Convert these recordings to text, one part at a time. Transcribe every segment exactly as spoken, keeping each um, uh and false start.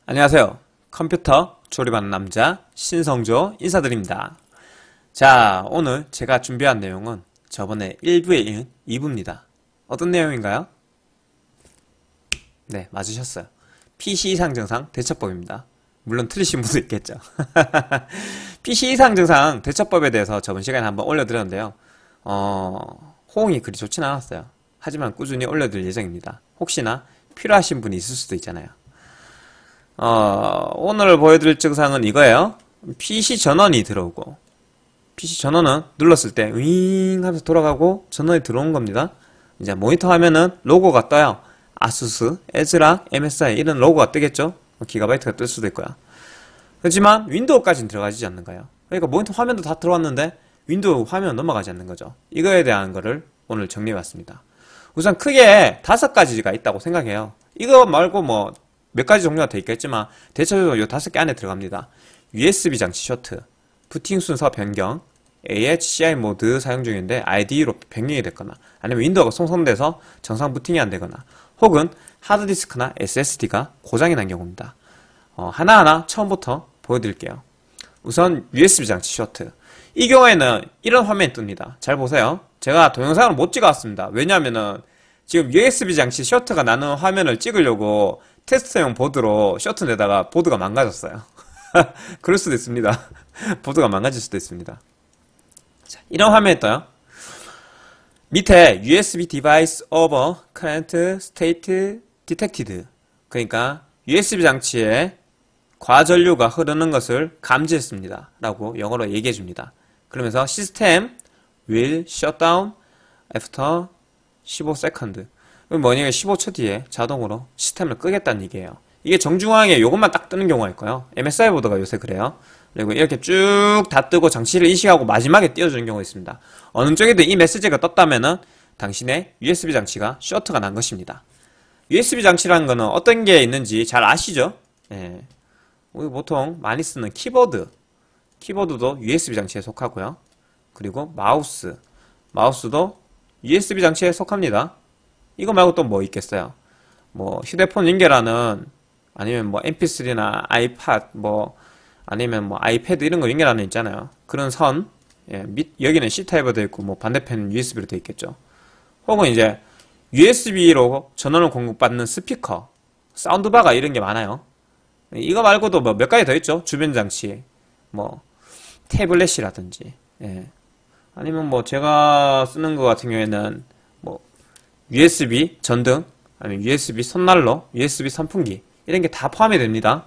안녕하세요. 컴퓨터 조립하는 남자 신성조 인사드립니다. 자, 오늘 제가 준비한 내용은 저번에 일 부에 이은 이 부입니다. 어떤 내용인가요? 네, 맞으셨어요. 피씨 이상 증상 대처법입니다. 물론 틀리신 분도 있겠죠. 피씨 이상 증상 대처법에 대해서 저번 시간에 한번 올려드렸는데요. 어, 호응이 그리 좋진 않았어요. 하지만 꾸준히 올려드릴 예정입니다. 혹시나 필요하신 분이 있을 수도 있잖아요. 어, 오늘 보여드릴 증상은 이거예요. 피씨 전원이 들어오고, 피씨 전원은 눌렀을 때 윙 하면서 돌아가고 전원이 들어온 겁니다. 이제 모니터 화면은 로고가 떠요. 아수스, 에즈락, 엠에스아이 이런 로고가 뜨겠죠. 기가바이트가 뜰 수도 있고요. 그렇지만 윈도우까지는 들어가지 않는 거예요. 그러니까 모니터 화면도 다 들어왔는데 윈도우 화면 넘어가지 않는 거죠. 이거에 대한 거를 오늘 정리해봤습니다. 우선 크게 다섯 가지가 있다고 생각해요. 이거 말고 뭐 몇 가지 종류가 돼 있겠지만 대체적으로 이 다섯 개 안에 들어갑니다. 유에스비 장치 쇼트, 부팅 순서 변경, 에이에이치씨아이 모드 사용 중인데 아이디이로 변경이 됐거나, 아니면 윈도우가 송선돼서 정상 부팅이 안 되거나, 혹은 하드디스크나 에스에스디가 고장이 난 경우입니다. 어, 하나하나 처음부터 보여드릴게요. 우선 유에스비 장치 쇼트. 이 경우에는 이런 화면이 뜹니다. 잘 보세요. 제가 동영상을 못 찍어왔습니다. 왜냐하면은 지금 유에스비 장치 쇼트가 나는 화면을 찍으려고 테스트용 보드로 쇼트 내다가 보드가 망가졌어요. 그럴 수도 있습니다. 보드가 망가질 수도 있습니다. 자, 이런 화면이 떠요. 밑에 유에스비 device over current state detected, 그러니까 유에스비 장치에 과전류가 흐르는 것을 감지했습니다 라고 영어로 얘기해 줍니다. 그러면서 시스템 will shut down after 십오 세컨드, 뭐냐면 십오 초 뒤에 자동으로 시스템을 끄겠다는 얘기예요. 이게 정중앙에 이것만 딱 뜨는 경우가 있고요. 엠에스아이 보드가 요새 그래요. 그리고 이렇게 쭉 다 뜨고 장치를 인식하고 마지막에 띄워주는 경우가 있습니다. 어느 쪽에도 이 메시지가 떴다면은 당신의 유에스비 장치가 셔트가 난 것입니다. 유에스비 장치라는 거는 어떤 게 있는지 잘 아시죠? 예. 우리 보통 많이 쓰는 키보드, 키보드도 유에스비 장치에 속하고요. 그리고 마우스, 마우스도 유에스비 장치에 속합니다. 이거 말고 또 뭐 있겠어요? 뭐 휴대폰 연결하는, 아니면 뭐 엠피쓰리나 아이팟, 뭐 아니면 뭐 아이패드 이런 거 연결하는 있잖아요. 그런 선, 예, 밑, 여기는 C타입으로 되어 있고 뭐 반대편은 유에스비로 되어 있겠죠. 혹은 이제 유에스비로 전원을 공급받는 스피커, 사운드바가 이런 게 많아요. 이거 말고도 뭐 몇 가지 더 있죠. 주변 장치, 뭐 태블릿이라든지, 예. 아니면 뭐 제가 쓰는 거 같은 경우에는 뭐 유에스비 전등, 아니면 유에스비 손난로, 유에스비 선풍기 이런 게 다 포함이 됩니다.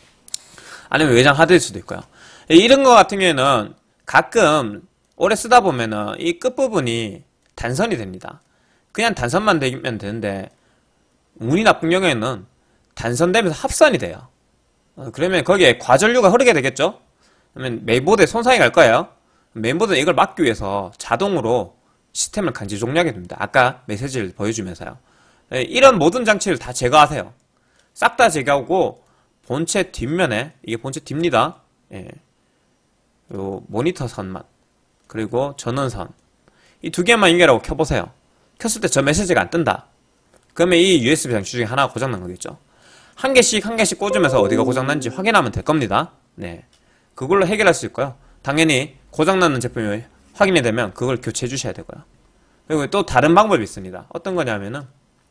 아니면 외장 하드일 수도 있고요. 이런 거 같은 경우에는 가끔 오래 쓰다 보면은 이 끝부분이 단선이 됩니다. 그냥 단선만 되면 되는데 운이 나쁜 경우에는 단선되면서 합선이 돼요. 그러면 거기에 과전류가 흐르게 되겠죠? 그러면 메인보드에 손상이 갈 거예요. 메인보드는 이걸 막기 위해서 자동으로 시스템을 강제 종료하게 됩니다. 아까 메시지를 보여주면서요. 이런 모든 장치를 다 제거하세요. 싹 다 제거하고 본체 뒷면에, 이게 본체 뒷입니다. 예. 요 모니터 선만, 그리고 전원선, 이 두 개만 연결하고 켜보세요. 켰을 때 저 메시지가 안 뜬다. 그러면 이 유에스비 장치 중에 하나가 고장난 거겠죠. 한 개씩 한 개씩 꽂으면서 어디가 고장난지 확인하면 될 겁니다. 네. 그걸로 해결할 수 있고요. 당연히 고장나는 제품이 확인이 되면 그걸 교체해 주셔야 되고요. 그리고 또 다른 방법이 있습니다. 어떤 거냐면은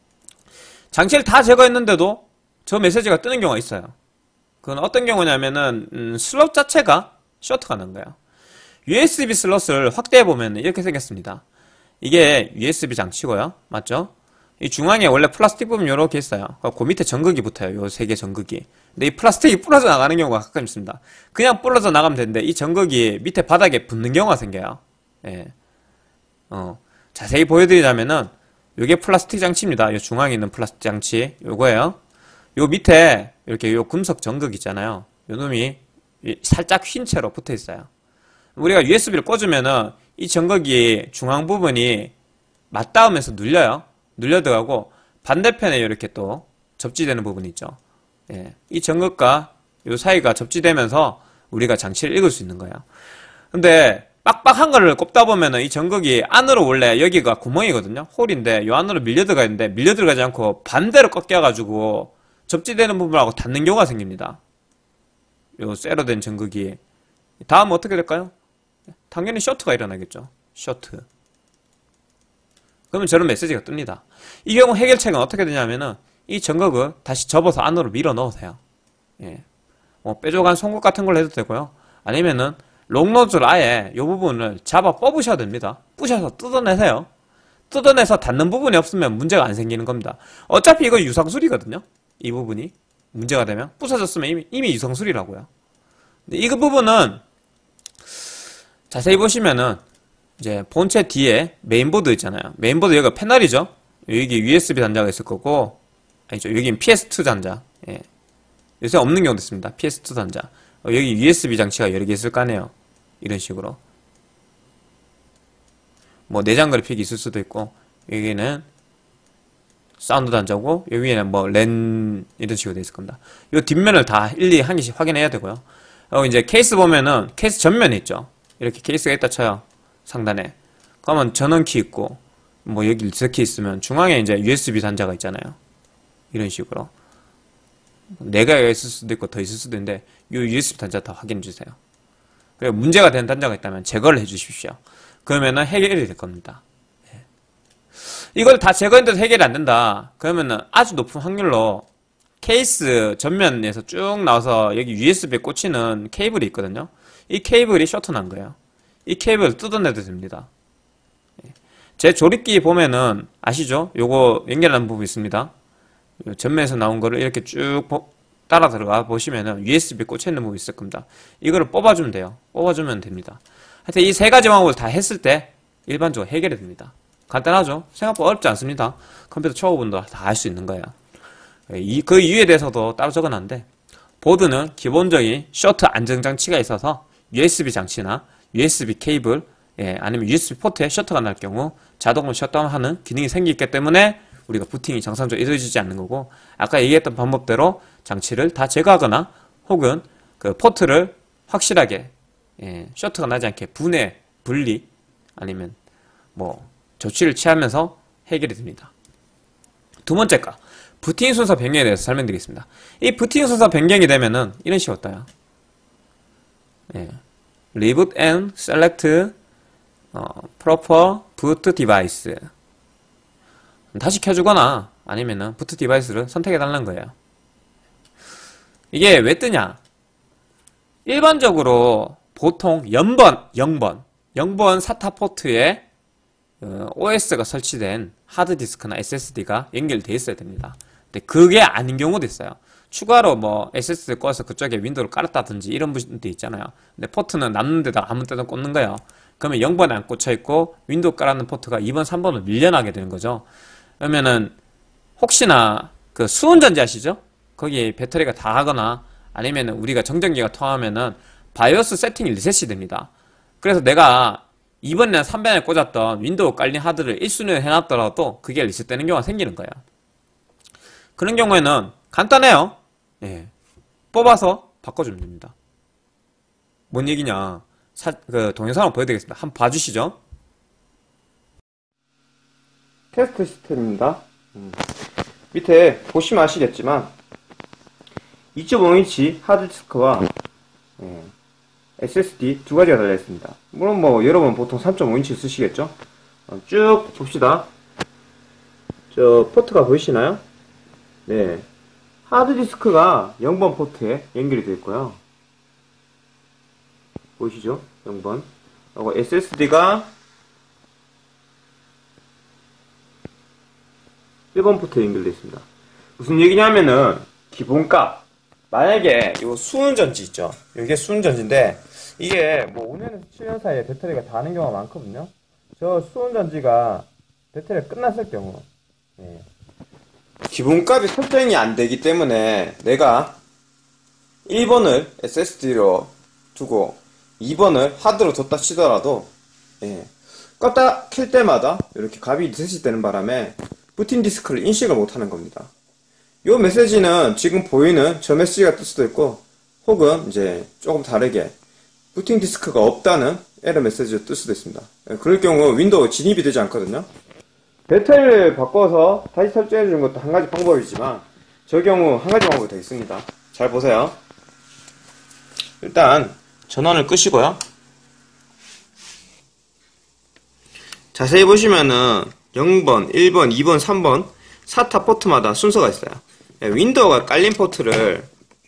장치를 다 제거했는데도 저 메시지가 뜨는 경우가 있어요. 그건 어떤 경우냐면은 음, 슬롯 자체가 셔트가 난 거예요. 유에스비 슬롯을 확대해 보면 이렇게 생겼습니다. 이게 유에스비 장치고요, 맞죠? 이 중앙에 원래 플라스틱 부분 이렇게 있어요. 그 밑에 전극이 붙어요. 요 세 개 전극이. 근데 이 플라스틱이 부러져 나가는 경우가 가끔 있습니다. 그냥 부러져 나가면 되는데 이 전극이 밑에 바닥에 붙는 경우가 생겨요. 예. 어, 자세히 보여드리자면은 요게 플라스틱 장치입니다. 요 중앙에 있는 플라스틱 장치 요거예요. 요 밑에 이렇게 요 금속 전극 있잖아요. 요 놈이 살짝 휜 채로 붙어 있어요. 우리가 유에스비를 꽂으면은 이 전극이 중앙 부분이 맞닿으면서 눌려요. 눌려 들어가고 반대편에 이렇게 또 접지되는 부분이 있죠. 예. 이 전극과 요 사이가 접지되면서 우리가 장치를 읽을 수 있는 거예요. 근데 빡빡한 거를 꼽다 보면은 이 전극이 안으로, 원래 여기가 구멍이거든요. 홀인데 요 안으로 밀려 들어가 있는데 밀려 들어가지 않고 반대로 꺾여가지고 접지되는 부분하고 닿는 경우가 생깁니다. 요 쇠로 된 전극이. 다음 어떻게 될까요? 당연히 셔트가 일어나겠죠. 셔트. 그러면 저런 메시지가 뜹니다. 이 경우 해결책은 어떻게 되냐면은 이 전극을 다시 접어서 안으로 밀어 넣으세요. 예. 뭐 뾰족한 송곳 같은 걸 해도 되고요. 아니면은 롱노즐 아예 이 부분을 잡아 뽑으셔야 됩니다. 부셔서 뜯어내세요. 뜯어내서 닿는 부분이 없으면 문제가 안 생기는 겁니다. 어차피 이거 유상술이거든요. 이 부분이 문제가 되면 부서졌으면 이미, 이미 유상술이라고요. 근데 이 부분은 자세히 보시면은 이제 본체 뒤에 메인보드 있잖아요. 메인보드 여기가 패널이죠. 여기 유에스비 단자가 있을 거고, 아니죠. 여기는 피에스 투 단자. 예. 요새 없는 경우도 있습니다. 피에스 투 단자. 어, 여기 유에스비 장치가 여러 개 있을 거 아니에요. 이런 식으로. 뭐 내장 그래픽이 있을 수도 있고, 여기는 사운드 단자고, 여기에는 뭐 랜 이런 식으로 돼 있을 겁니다. 이 뒷면을 다 일일이 한 개씩 확인해야 되고요. 어, 이제 케이스 보면은 케이스 전면에 있죠. 이렇게 케이스가 있다 쳐요. 상단에. 그러면 전원키 있고, 뭐 여기 리셋키 있으면 중앙에 이제 유에스비 단자가 있잖아요. 이런 식으로. 네 개가 있을 수도 있고 더 있을 수도 있는데 이 유에스비 단자 다 확인해 주세요. 그리고 문제가 되는 단자가 있다면 제거를 해 주십시오. 그러면은 해결이 될 겁니다. 예. 이걸 다 제거했는데도 해결이 안 된다. 그러면은 아주 높은 확률로 케이스 전면에서 쭉 나와서 여기 유에스비에 꽂히는 케이블이 있거든요. 이 케이블이 셔터 난 거예요. 이 케이블을 뜯어내도 됩니다. 제 조립기 보면은 아시죠? 요거 연결하는 부분 있습니다. 전면에서 나온 거를 이렇게 쭉 따라 들어가 보시면은 유에스비 꽂혀있는 부분이 있을 겁니다. 이거를 뽑아주면 돼요. 뽑아주면 됩니다. 하여튼 이 세 가지 방법을 다 했을 때 일반적으로 해결이 됩니다. 간단하죠? 생각보다 어렵지 않습니다. 컴퓨터 초보분도 다 할 수 있는 거예요. 이, 그 이유에 대해서도 따로 적어놨는데, 보드는 기본적인 셔터 안정장치가 있어서 유에스비 장치나 유에스비 케이블, 예, 아니면 유에스비 포트에 셔터가 날 경우 자동으로 셧다운하는 기능이 생기기 때문에 우리가 부팅이 정상적으로 이루어지지 않는 거고, 아까 얘기했던 방법대로 장치를 다 제거하거나 혹은 그 포트를 확실하게, 예, 셔터가 나지 않게 분해, 분리 아니면 뭐 조치를 취하면서 해결이 됩니다. 두 번째 거, 부팅 순서 변경에 대해서 설명드리겠습니다. 이 부팅 순서 변경이 되면은 이런 식으로 떠요. 예. Reboot and select 어, proper boot device. 다시 켜주거나 아니면은 부트 디바이스를 선택해달라는 거예요. 이게 왜 뜨냐? 일반적으로 보통 영 번, 영 번, 영 번 사타 포트에 어, 오에스가 설치된 하드디스크나 에스에스디가 연결되어 있어야 됩니다. 근데 그게 아닌 경우도 있어요. 추가로 뭐 에스에스디 꽂아서 그쪽에 윈도우를 깔았다든지 이런 분도 있잖아요. 근데 포트는 남는 데다가 아무 때나 꽂는 거예요. 그러면 영 번에 안 꽂혀있고 윈도우 깔았는 포트가 이 번, 삼 번으로 밀려나게 되는 거죠. 그러면은 혹시나 그 수온전지 아시죠? 거기 배터리가 다 하거나 아니면은 우리가 정전기가 통하면은 바이오스 세팅이 리셋이 됩니다. 그래서 내가 이 번이나 삼 번에 꽂았던 윈도우 깔린 하드를 일 순위로 해놨더라도 그게 리셋되는 경우가 생기는 거예요. 그런 경우에는 간단해요. 예. 뽑아서 바꿔주면 됩니다. 뭔 얘기냐? 사, 그 동영상을 보여드리겠습니다. 한번 봐주시죠. 테스트 시스템입니다. 음. 밑에 보시면 아시겠지만 이 점 오 인치 하드디스크와 예, 에스에스디 두 가지가 달려있습니다. 물론 뭐 여러분 보통 삼 점 오 인치 쓰시겠죠? 어, 쭉 봅시다. 저 포트가 보이시나요? 네, 하드디스크가 영 번 포트에 연결이 되어 있고요. 보이시죠? 영 번. 그리고 에스에스디가 일 번 포트에 연결되어 있습니다. 무슨 얘기냐면은 기본값, 만약에 이 수은전지 있죠? 이게 수은전지인데 이게 뭐 오 년에서 칠 년 사이에 배터리가 닿는 경우가 많거든요. 저 수은전지가 배터리가 끝났을 경우, 예, 기본값이 설정이 안 되기 때문에 내가 일 번을 에스에스디로 두고 이 번을 하드로 뒀다 치더라도, 예, 껐다 킬 때마다 이렇게 값이 리셋이 되는 바람에 부팅 디스크를 인식을 못하는 겁니다. 이 메시지는 지금 보이는 저 메시지가 뜰 수도 있고, 혹은 이제 조금 다르게 부팅 디스크가 없다는 에러 메시지가 뜰 수도 있습니다. 그럴 경우 윈도우 진입이 되지 않거든요. 배터리를 바꿔서 다시 설정해 주는 것도 한 가지 방법이지만, 저 경우 한 가지 방법이 더 있습니다. 잘 보세요. 일단 전원을 끄시고요. 자세히 보시면은 영 번, 일 번, 이 번, 삼 번 사타 포트마다 순서가 있어요. 윈도우가 깔린 포트를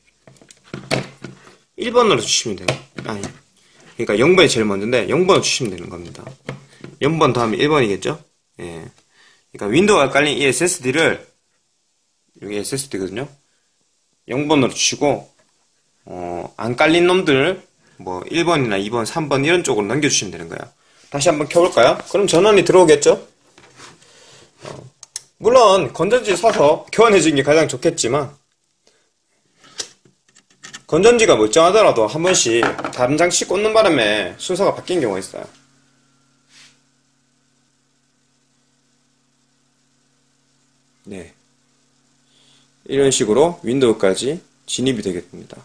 일 번으로 주시면 돼요. 아니, 그러니까 영 번이 제일 먼저인데 영 번으로 주시면 되는 겁니다. 영 번 더하면 일 번이겠죠? 예. 그러니까 윈도우가 깔린 이 에스에스디를, 여기 에스에스디거든요. 영 번으로 주시고, 어, 안 깔린 놈들, 뭐, 일 번이나 이 번, 삼 번 이런 쪽으로 넘겨주시면 되는 거예요. 다시 한번 켜볼까요? 그럼 전원이 들어오겠죠? 어, 물론, 건전지 사서 교환해주는 게 가장 좋겠지만, 건전지가 멀쩡하더라도 한 번씩 다른 장치 꽂는 바람에 순서가 바뀐 경우가 있어요. 네. 이런 식으로 윈도우까지 진입이 되겠습니다.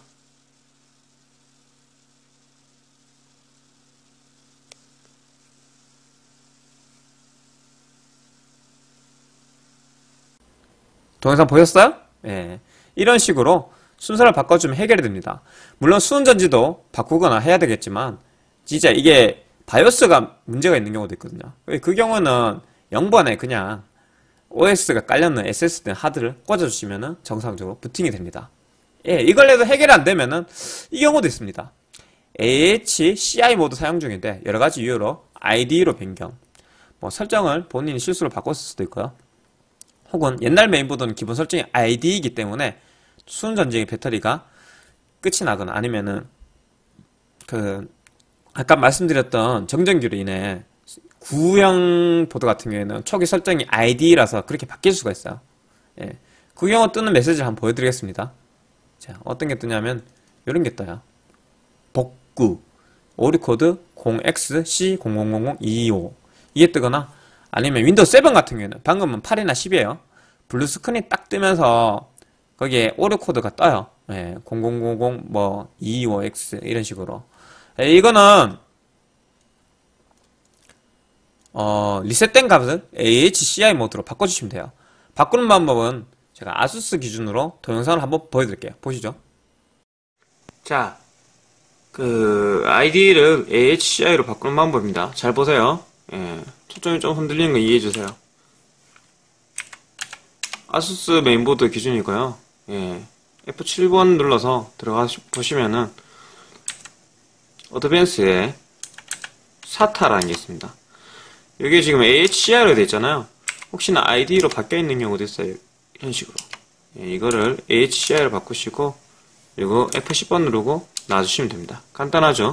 동영상 보셨어요? 예. 이런 식으로 순서를 바꿔주면 해결이 됩니다. 물론 수은전지도 바꾸거나 해야 되겠지만 진짜 이게 바이오스가 문제가 있는 경우도 있거든요. 그 경우는 영 번에 그냥 오에스가 깔려있는 에스에스디 하드를 꽂아주시면 정상적으로 부팅이 됩니다. 예, 이걸 해도 해결이 안 되면은 이 경우도 있습니다. 에이에이치-씨아이 모드 사용 중인데 여러가지 이유로 아이디이로 변경, 뭐 설정을 본인이 실수로 바꿨을 수도 있고요. 혹은 옛날 메인보드는 기본 설정이 아이디이이기 때문에 수은전지의 배터리가 끝이 나거나 아니면은 그 아까 말씀드렸던 정전기로 인해 구형 보드 같은 경우에는 초기 설정이 아이디이라서 그렇게 바뀔 수가 있어요. 예. 그 경우 뜨는 메시지를 한번 보여드리겠습니다. 자, 어떤 게 뜨냐면 이런 게 떠요. 복구 오류코드 공 엑스 씨 공공공공 이이오 이게 뜨거나 아니면 윈도우 칠 같은 경우에는 방금은 팔이나 십이에요. 블루 스크린이 딱 뜨면서 거기에 오류 코드가 떠요. 예, 공공공공 뭐 이이오 엑스 이런 식으로. 예, 이거는 어, 리셋된 값을 에이에이치-씨아이 모드로 바꿔주시면 돼요. 바꾸는 방법은 제가 아수스 기준으로 동영상을 한번 보여드릴게요. 보시죠. 자, 그 아이디를 에이에이치-씨아이로 바꾸는 방법입니다. 잘 보세요. 예, 초점이 좀 흔들리는 거 이해해주세요. 아수스 메인보드 기준이고요. 예, 에프 칠 번 눌러서 들어가 보시면은 어드밴스에 사타라는 게 있습니다. 여기 지금 에이에이치-씨아이로 되어 있잖아요. 혹시나 아이디로 바뀌어 있는 경우도 있어요. 이런 식으로. 예, 이거를 에이에이치-씨아이로 바꾸시고 그리고 에프 십 번 누르고 놔주시면 됩니다. 간단하죠?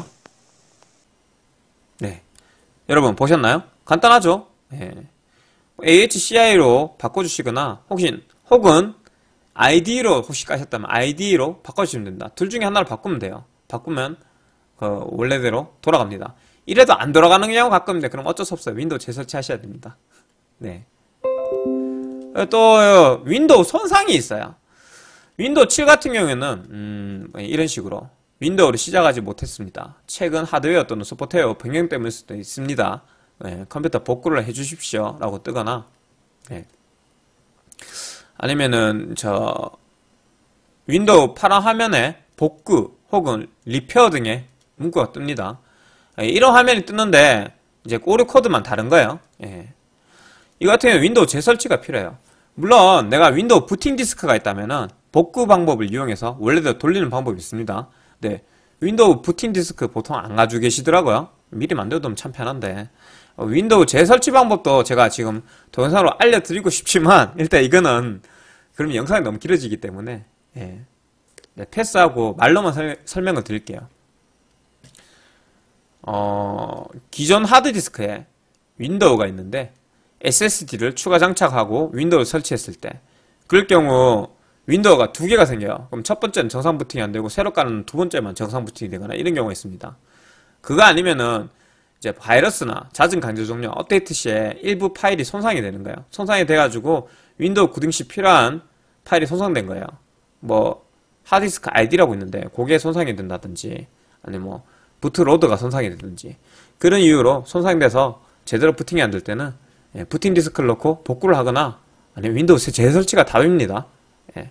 네. 여러분 보셨나요? 간단하죠? 예. 에이에이치-씨아이로 바꿔주시거나 혹시 혹은 아이디로 혹시 까셨다면 아이디로 바꿔주시면 됩니다. 둘 중에 하나를 바꾸면 돼요. 바꾸면 그 원래대로 돌아갑니다. 이래도 안 돌아가는 경우가 가끔 있는데 그럼 어쩔 수 없어요. 윈도우 재설치하셔야 됩니다. 네. 또 윈도우 손상이 있어요. 윈도우 칠 같은 경우에는 음, 이런 식으로 윈도우를 시작하지 못했습니다. 최근 하드웨어 또는 소프트웨어 변경 때문일 수도 있습니다. 네, 컴퓨터 복구를 해주십시오 라고 뜨거나 네. 아니면은 저 윈도우 파란 화면에 복구 혹은 리페어 등의 문구가 뜹니다. 이런 화면이 뜨는데 이제 오류 코드만 다른 거예요. 예. 이거 같은 경우는 윈도우 재설치가 필요해요. 물론 내가 윈도우 부팅 디스크가 있다면은 복구 방법을 이용해서 원래대로 돌리는 방법이 있습니다. 네, 윈도우 부팅 디스크 보통 안 가지고 계시더라고요. 미리 만들어두면 참 편한데 어, 윈도우 재설치 방법도 제가 지금 동영상으로 알려드리고 싶지만 일단 이거는 그러면 영상이 너무 길어지기 때문에 예. 네, 패스하고 말로만 설, 설명을 드릴게요. 어, 기존 하드디스크에 윈도우가 있는데 에스에스디를 추가 장착하고 윈도우를 설치했을 때 그럴 경우 윈도우가 두 개가 생겨요. 그럼 첫 번째는 정상 부팅이 안 되고 새로 까는 두 번째만 정상 부팅이 되거나 이런 경우가 있습니다. 그거 아니면은 이제 바이러스나 잦은 강제 종료 업데이트 시에 일부 파일이 손상이 되는 거예요. 손상이 돼가지고 윈도우 구등 시 필요한 파일이 손상된 거예요. 뭐 하드디스크 아이디라고 있는데 그게 손상이 된다든지 아니 뭐 부트로드가 손상이 되든지 그런 이유로 손상돼서 제대로 부팅이 안 될 때는 예, 부팅 디스크를 넣고 복구를 하거나 아니면 윈도우 재설치가 답입니다. 예,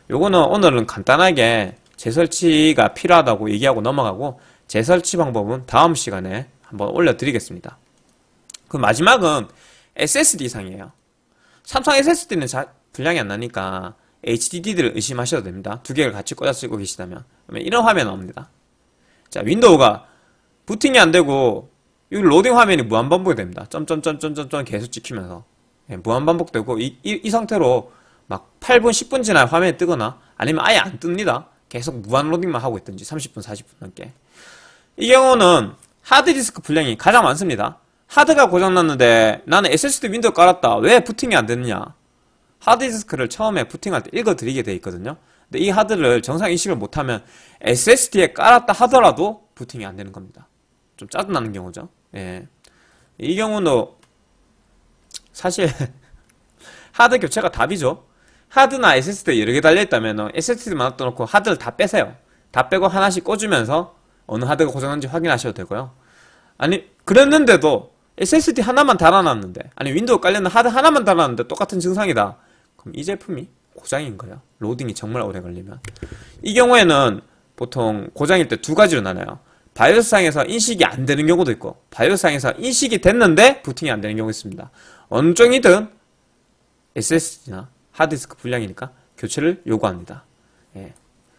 요거는 오늘은 간단하게 재설치가 필요하다고 얘기하고 넘어가고, 재설치 방법은 다음 시간에 한번 올려드리겠습니다. 그 마지막은 에스에스디 상이에요. 삼성 에스에스디는 자, 분량이 안 나니까 에이치디디를 의심하셔도 됩니다. 두 개를 같이 꽂아 쓰고 계시다면. 그러면 이런 화면 나옵니다. 자, 윈도우가 부팅이 안 되고, 이 로딩 화면이 무한반복이 됩니다. 점점점점점점 계속 찍히면서. 예, 무한반복되고, 이, 이, 이 상태로 막 팔 분, 십 분 지나야 화면이 뜨거나, 아니면 아예 안 뜹니다. 계속 무한 로딩만 하고 있든지, 삼십 분, 사십 분 넘게. 이 경우는 하드디스크 분량이 가장 많습니다. 하드가 고장났는데 나는 에스에스디 윈도우 깔았다. 왜 부팅이 안 되느냐? 하드디스크를 처음에 부팅할 때 읽어드리게 돼 있거든요. 근데 이 하드를 정상 인식을 못하면 에스에스디에 깔았다 하더라도 부팅이 안 되는 겁니다. 좀 짜증나는 경우죠. 예. 이 경우는 사실 하드 교체가 답이죠. 하드나 에스에스디 여러 개 달려있다면 에스에스디만 놔둬놓고 하드를 다 빼세요. 다 빼고 하나씩 꽂으면서 어느 하드가 고장난지 확인하셔도 되고요. 아니 그랬는데도 에스에스디 하나만 달아놨는데, 아니 윈도우 깔려있는 하드 하나만 달아놨는데 똑같은 증상이다. 그럼 이 제품이 고장인 거예요. 로딩이 정말 오래 걸리면. 이 경우에는 보통 고장일 때 두 가지로 나눠요. 바이오스상에서 인식이 안 되는 경우도 있고, 바이오스상에서 인식이 됐는데 부팅이 안 되는 경우가 있습니다. 어느 쪽이든 에스에스디나 하드디스크 불량이니까 교체를 요구합니다. 예.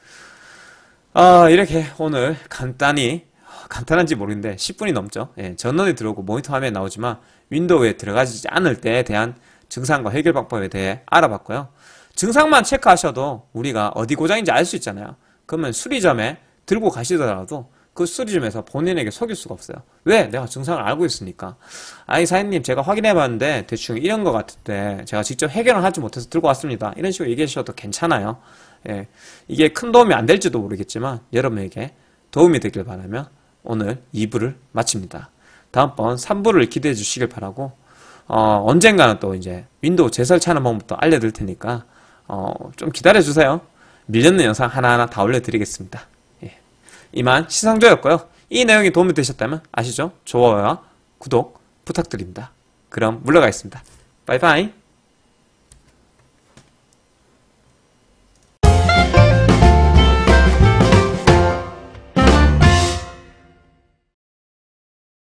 아, 이렇게 오늘 간단히, 간단한지 모르겠는데 십 분이 넘죠. 예, 전원이 들어오고 모니터 화면에 나오지만 윈도우에 들어가지 않을 때에 대한 증상과 해결 방법에 대해 알아봤고요. 증상만 체크하셔도 우리가 어디 고장인지 알 수 있잖아요. 그러면 수리점에 들고 가시더라도 그 수리점에서 본인에게 속일 수가 없어요. 왜? 내가 증상을 알고 있으니까. 아니 사장님 제가 확인해봤는데 대충 이런 것 같은데 제가 직접 해결을 하지 못해서 들고 왔습니다. 이런 식으로 얘기해 주셔도 괜찮아요. 예, 이게 큰 도움이 안 될지도 모르겠지만 여러분에게 도움이 되길 바라며 오늘 이 부를 마칩니다. 다음번 삼 부를 기대해 주시길 바라고, 어, 언젠가는 또 이제 윈도우 재설치하는 방법도 알려드릴 테니까 어, 좀 기다려 주세요. 밀려있는 영상 하나하나 다 올려드리겠습니다. 예. 이만 시상조였고요. 이 내용이 도움이 되셨다면 아시죠? 좋아요와 구독 부탁드립니다. 그럼 물러가겠습니다. 바이바이.